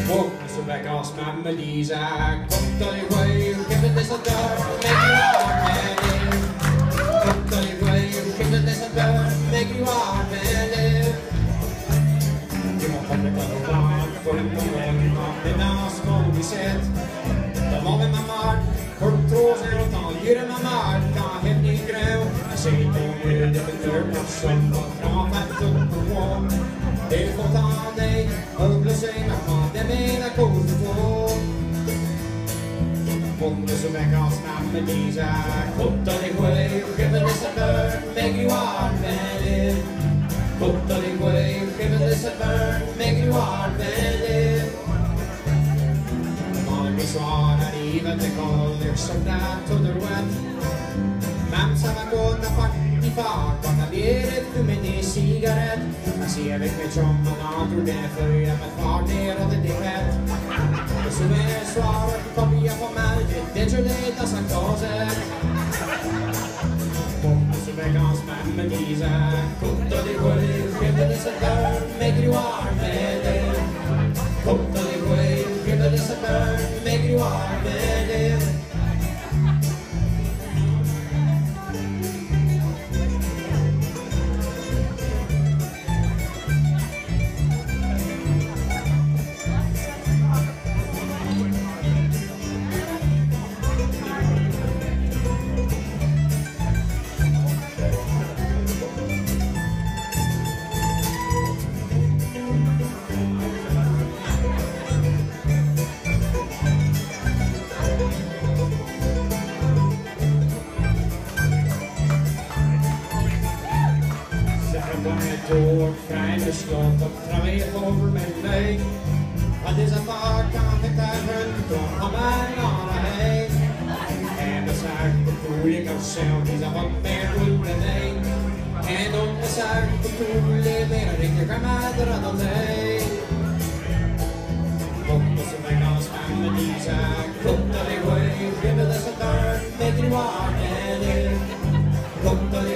Walk så veckans mamma Lisa, kom till dig själv, kan du dessa dörr, make you hard man live. Kom till dig själv, kan du dessa dörr, make you hard man live. Du må komma till ett land, för en gång, det är någon små vi sett. De har vi mamma, kort tråser och tal, gyre mamma, ta hem din gröv. Jag säger till mig, det betyder på som var framåt upp på våg. Det får ta dig, öppna sig mamma, det menar kort på. Kom så veckans mamma Lisa, kom till dig själv, give me this a burn, make you hard man live. Kom till dig själv, give me this a burn, make you hard man live. Vi svarar i vättekolder som där tog det rätt. Mamsa var gått och fart i fart, och när vi är ett för min cigarett. Jag ser vilket som man har gjort det för jag med fart neråt i det rätt. Och så är svaret, kommer jag på mig, det tror det inte sagt av sig. Kom så veckans mamma Lisa, kom till dig själv, give me this a burn, make you hard man live. Kom till dig själv, give me this a burn, make you hard man live. Door, fijne slot op tramweg over mijn week. Wat is het waar kan ik thuis toch aan mijn armen heen? En de zaak voel ik ook zelf, die zal wat meer doen dan één. En op de zaak voel ik meer dan ik kan mij er aan alleen. Kom så veckans mamma Lisa, kom till dig själv, give me this a burn, make you hard man live. Kom till dig